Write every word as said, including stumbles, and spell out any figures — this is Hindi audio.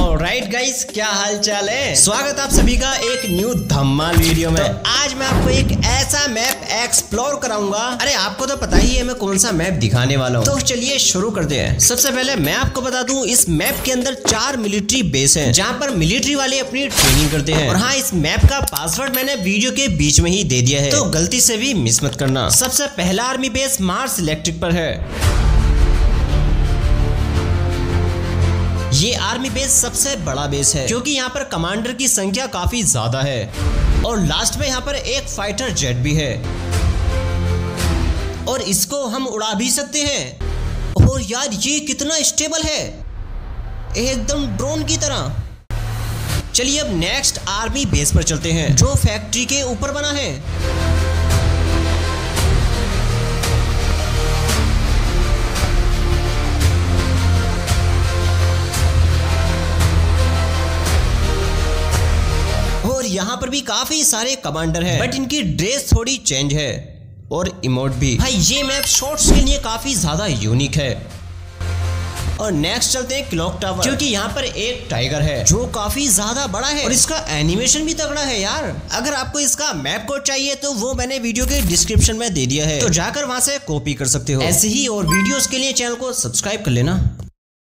ऑलराइट गाइस, क्या हाल चाल है। स्वागत आप सभी का एक न्यू धमाल वीडियो में। तो आज मैं आपको एक ऐसा मैप एक्सप्लोर कराऊंगा। अरे आपको तो पता ही है मैं कौन सा मैप दिखाने वाला हूँ। तो चलिए शुरू करते हैं। सबसे पहले मैं आपको बता दूं, इस मैप के अंदर चार मिलिट्री बेस हैं, जहाँ पर मिलिट्री वाले अपनी ट्रेनिंग करते हैं। और हाँ, इस मैप का पासवर्ड मैंने वीडियो के बीच में ही दे दिया है, तो गलती से भी मिस मत करना। सबसे पहला आर्मी बेस मार्स इलेक्ट्रिक पर है। ये आर्मी बेस सबसे बड़ा बेस है क्योंकि यहाँ पर कमांडर की संख्या काफी ज्यादा है। और लास्ट में यहाँ पर एक फाइटर जेट भी है और इसको हम उड़ा भी सकते हैं। और यार ये कितना स्टेबल है, एकदम ड्रोन की तरह। चलिए अब नेक्स्ट आर्मी बेस पर चलते हैं, जो फैक्ट्री के ऊपर बना है। और यहाँ पर भी काफी सारे कमांडर हैं, बट इनकी ड्रेस थोड़ी चेंज है और इमोट भी। भाई ये मैप शॉट्स के लिए काफी ज्यादा यूनिक है। और नेक्स्ट चलते हैं क्लॉक टावर, क्योंकि यहाँ पर एक टाइगर है जो काफी ज्यादा बड़ा है और इसका एनिमेशन भी तगड़ा है यार। अगर आपको इसका मैप कोड चाहिए तो वो मैंने वीडियो के डिस्क्रिप्शन में दे दिया है, तो जाकर वहां से कॉपी कर सकते हो। ऐसे ही और वीडियोस के लिए चैनल को सब्सक्राइब कर लेना।